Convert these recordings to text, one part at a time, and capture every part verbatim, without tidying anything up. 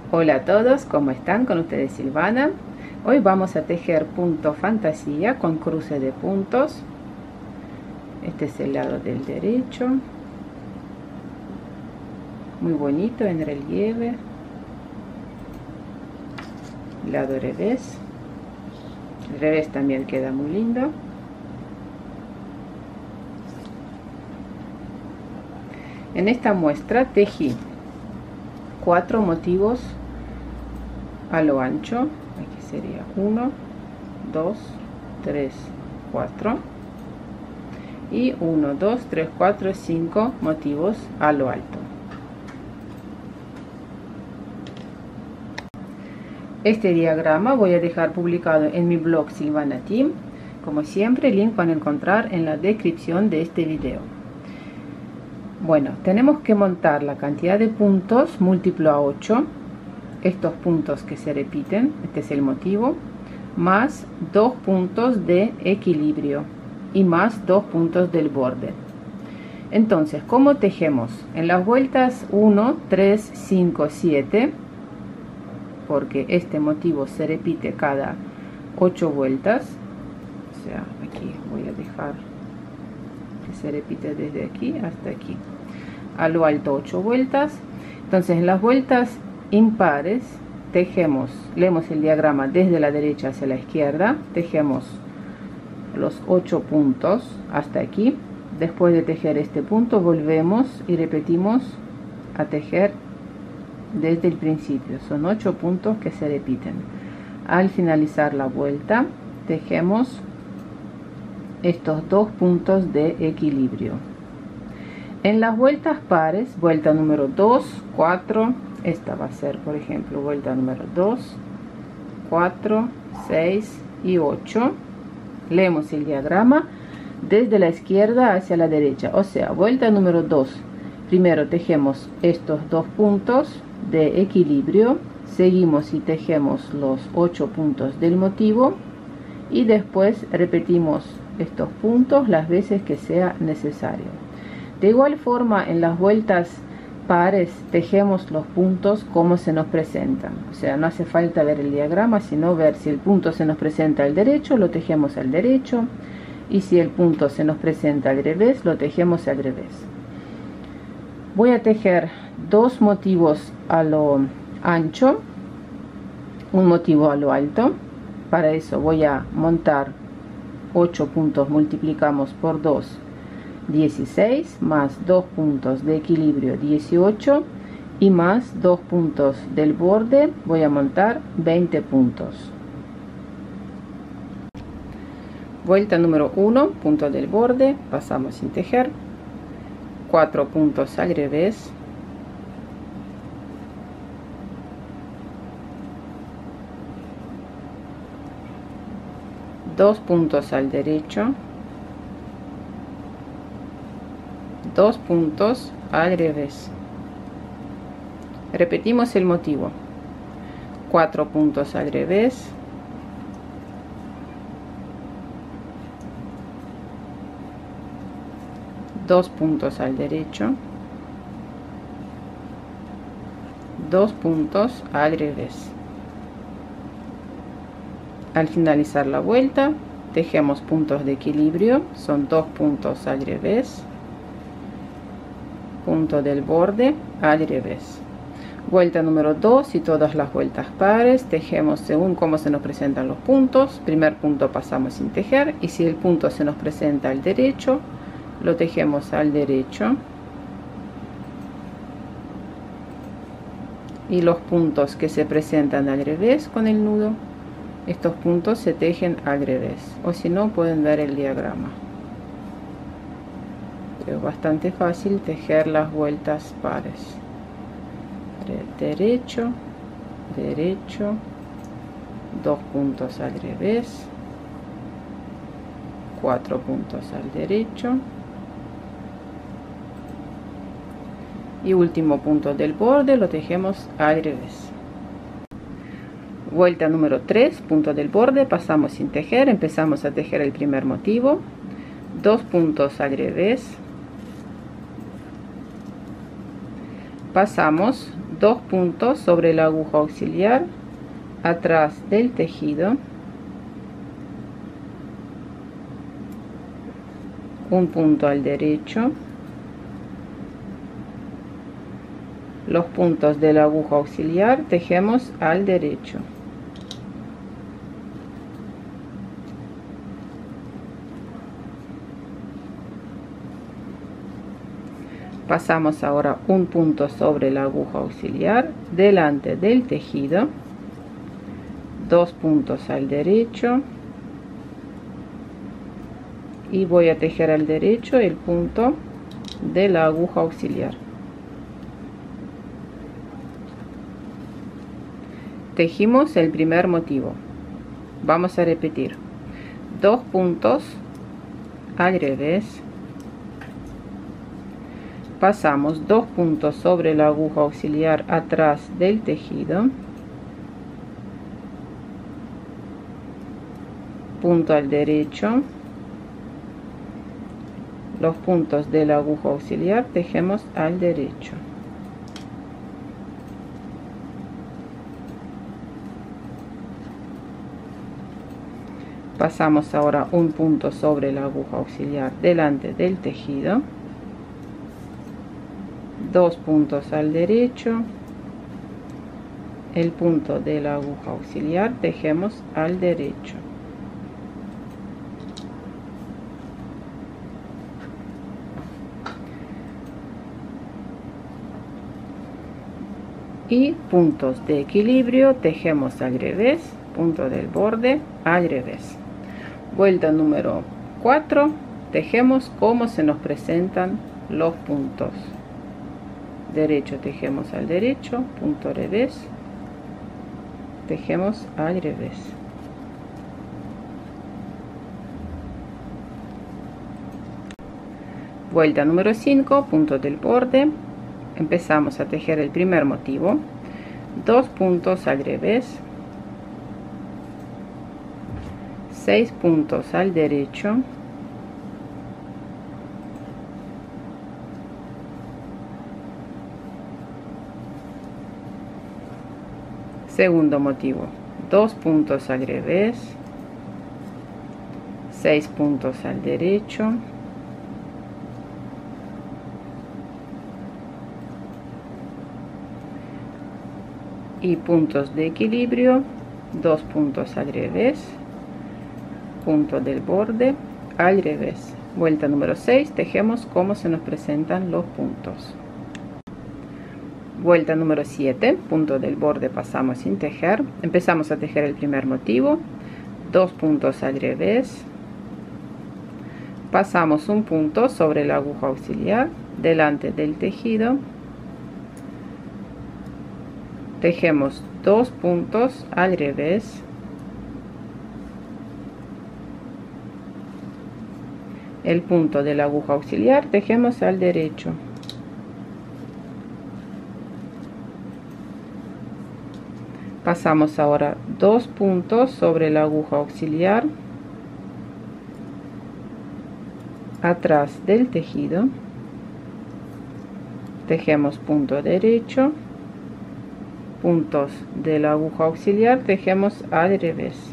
Hola a todos, ¿cómo están? Con ustedes Silvana. Hoy vamos a tejer punto fantasía con cruce de puntos. Este es el lado del derecho, muy bonito en relieve. Lado revés, el revés también queda muy lindo. En esta muestra tejí cuatro motivos a lo ancho. Aquí sería uno, dos, tres, cuatro y uno, dos, tres, cuatro, cinco motivos a lo alto. Este diagrama voy a dejar publicado en mi blog Silvana Team. Como siempre, el link van a encontrar en la descripción de este video. Bueno, tenemos que montar la cantidad de puntos múltiplo a ocho, estos puntos que se repiten, este es el motivo, más dos puntos de equilibrio y más dos puntos del borde. Entonces, ¿cómo tejemos? En las vueltas uno, tres, cinco, siete, porque este motivo se repite cada ocho vueltas, o sea, aquí voy a dejar que se repite desde aquí hasta aquí, a lo alto ocho vueltas. Entonces en las vueltas impares tejemos, leemos el diagrama desde la derecha hacia la izquierda, tejemos los ocho puntos hasta aquí. Después de tejer este punto volvemos y repetimos a tejer desde el principio, son ocho puntos que se repiten. Al finalizar la vuelta tejemos estos dos puntos de equilibrio. En las vueltas pares, vuelta número dos, cuatro, esta va a ser por ejemplo vuelta número dos, cuatro, seis y ocho, leemos el diagrama desde la izquierda hacia la derecha, o sea, vuelta número dos, primero tejemos estos dos puntos de equilibrio, seguimos y tejemos los ocho puntos del motivo y después repetimos estos puntos las veces que sea necesario. De igual forma, en las vueltas pares tejemos los puntos como se nos presentan, o sea, no hace falta ver el diagrama, sino ver si el punto se nos presenta al derecho, lo tejemos al derecho, y si el punto se nos presenta al revés, lo tejemos al revés. Voy a tejer dos motivos a lo ancho, un motivo a lo alto. Para eso voy a montar ocho puntos, multiplicamos por dos, dieciséis, más dos puntos de equilibrio, dieciocho, y más dos puntos del borde voy a montar veinte puntos. Vuelta número uno, punto del borde, pasamos sin tejer, cuatro puntos al revés, dos puntos al derecho, dos puntos al revés. Repetimos el motivo, cuatro puntos al revés, dos puntos al derecho, dos puntos al revés. Al finalizar la vuelta tejemos puntos de equilibrio, son dos puntos al revés, punto del borde al revés. Vuelta número dos y todas las vueltas pares tejemos según cómo se nos presentan los puntos. Primer punto pasamos sin tejer, y si el punto se nos presenta al derecho, lo tejemos al derecho, y los puntos que se presentan al revés con el nudo, estos puntos se tejen al revés, o si no pueden ver el diagrama. Es bastante fácil tejer las vueltas pares. Derecho, derecho, dos puntos al revés, cuatro puntos al derecho, y último punto del borde lo tejemos al revés. Vuelta número tres, punto del borde, pasamos sin tejer, empezamos a tejer el primer motivo, dos puntos al revés, pasamos dos puntos sobre la aguja auxiliar atrás del tejido, un punto al derecho, los puntos de la aguja auxiliar tejemos al derecho, pasamos ahora un punto sobre la aguja auxiliar delante del tejido, dos puntos al derecho y voy a tejer al derecho el punto de la aguja auxiliar. Tejimos el primer motivo. Vamos a repetir: dos puntos al revés, pasamos dos puntos sobre la aguja auxiliar atrás del tejido, punto al derecho, los puntos de la aguja auxiliar tejemos al derecho, pasamos ahora un punto sobre la aguja auxiliar delante del tejido, dos puntos al derecho, el punto de la aguja auxiliar tejemos al derecho, y puntos de equilibrio tejemos al revés, punto del borde al revés. Vuelta número cuatro, tejemos como se nos presentan los puntos. Derecho tejemos al derecho, punto revés, tejemos al revés. Vuelta número cinco, punto del borde. Empezamos a tejer el primer motivo, dos puntos al revés, seis puntos al derecho, segundo motivo, dos puntos al revés, seis puntos al derecho, y puntos de equilibrio, dos puntos al revés, punto del borde al revés. Vuelta número seis, tejemos como se nos presentan los puntos. Vuelta número siete, punto del borde pasamos sin tejer, empezamos a tejer el primer motivo, dos puntos al revés, pasamos un punto sobre la aguja auxiliar delante del tejido, tejemos dos puntos al revés, el punto de la aguja auxiliar tejemos al derecho, pasamos ahora dos puntos sobre la aguja auxiliar atrás del tejido, tejemos punto derecho, puntos de la aguja auxiliar tejemos al revés,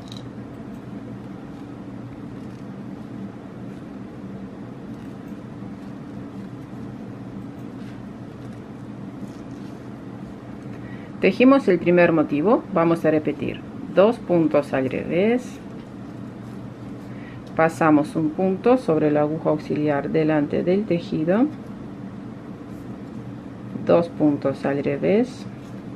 tejimos el primer motivo. Vamos a repetir: dos puntos al revés, pasamos un punto sobre la aguja auxiliar delante del tejido, dos puntos al revés,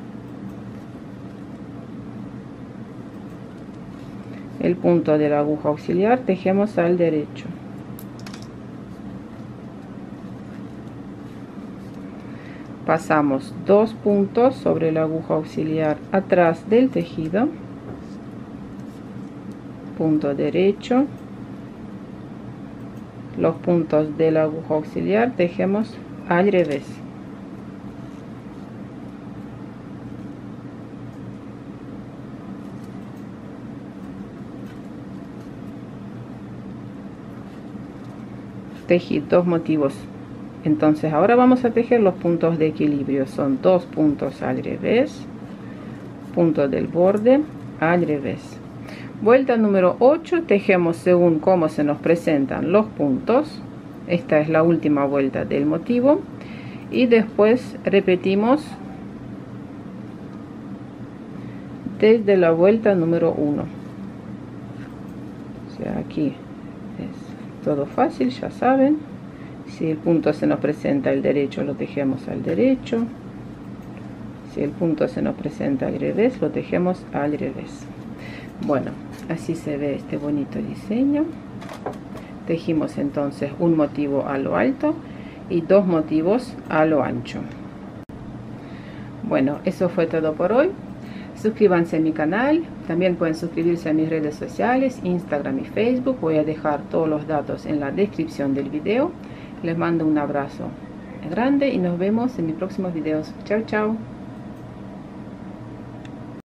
el punto de la aguja auxiliar tejemos al derecho, pasamos dos puntos sobre la aguja auxiliar atrás del tejido, punto derecho, los puntos de la aguja auxiliar tejemos al revés, tejí dos motivos Entonces ahora vamos a tejer los puntos de equilibrio. Son dos puntos al revés, punto del borde al revés. Vuelta número ocho, tejemos según cómo se nos presentan los puntos. Esta es la última vuelta del motivo y después repetimos desde la vuelta número uno. O sea, aquí es todo fácil, ya saben. Si el punto se nos presenta al derecho, lo tejemos al derecho. Si el punto se nos presenta al revés, lo tejemos al revés. Bueno, así se ve este bonito diseño. Tejimos entonces un motivo a lo alto y dos motivos a lo ancho. Bueno, eso fue todo por hoy. Suscríbanse a mi canal, también pueden suscribirse a mis redes sociales, Instagram y Facebook. Voy a dejar todos los datos en la descripción del video. Les mando un abrazo grande y nos vemos en mis próximos videos. Chao, chao.